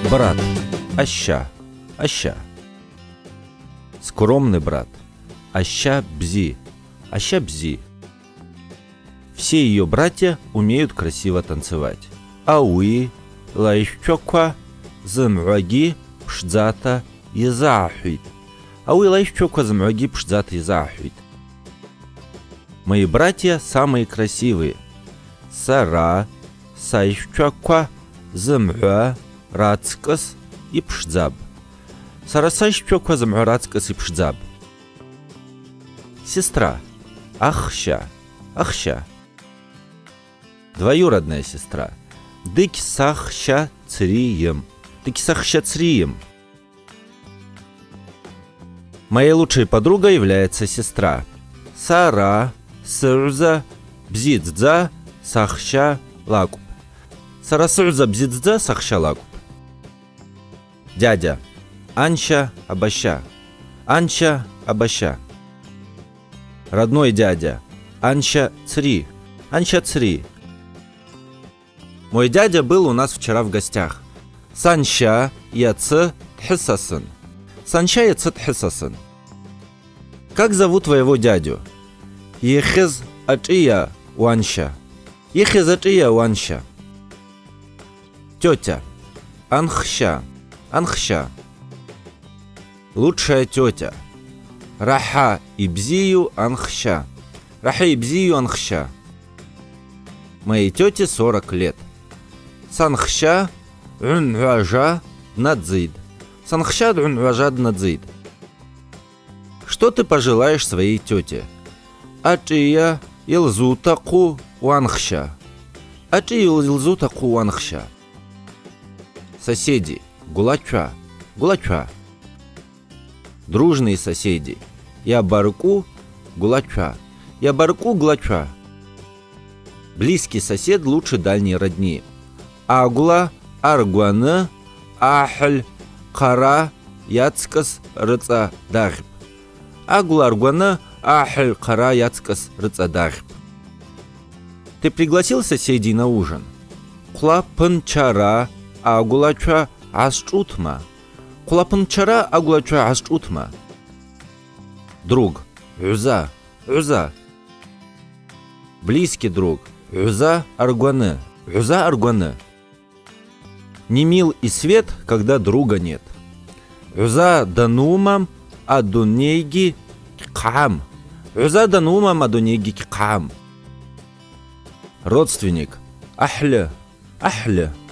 Брат. Аща. Аща. Скромный брат. Аща бзи. Аща бзи. Все ее братья умеют красиво танцевать. Ауи лайщоква змраги пшдзата изахуит. Ауи лайщоква змраги пшдзата изахуит. Мои братья самые красивые. Сара сайщоква змра рацкас и пшдзаб. Сара сайщоква змра рацкас и пшдзаб. Сестра. Ахща. Ахща. Двоюродная сестра. Дыксахща црием. Дыксахща црием. Моей лучшей подругой является сестра. Сара сырза бзидза сахща лакуб. Сара сырза бзидза сахща лакуб. Дядя. Анща абаща. Анща абаща. Родной дядя. Анща цри. Анща цри. Мой дядя был у нас вчера в гостях. Санща яц тхисасын. Санща яц тхисасын. Как зовут твоего дядю? Ехез ачия уанща. Ехез ачия уанща. Тетя. Анхща. Анхща. Лучшая тетя. Раха ибзию анхща. Раха ибзию анхща. Моей тете 40 лет. Санхща унважа надзид. Санхща унважа надзид. Что ты пожелаешь своей тете? Ачия илзутаку уанхща. Ачия илзутаку уанхща. Соседи. Гулача. Гулача. Дружные соседи. Я барку гулача. Я барку гулача. Близкий сосед лучше дальней родни. Агула аргуаны ахль кара яцкас рыца дахб. Агула аргуаны ахль кара яцкас рыца дахб. Ты пригласил соседей на ужин? Кулапынчара агулача асчутма. Кулапынчара агулача асчутма. Друг. Уза. Уза. Близкий друг. Уза аргуаны. Уза аргуаны. Не мил и свет, когда друга нет. Уза данумам адунейги кам. Уза данумам адунейги кам. Родственник. Ахля. Ахля.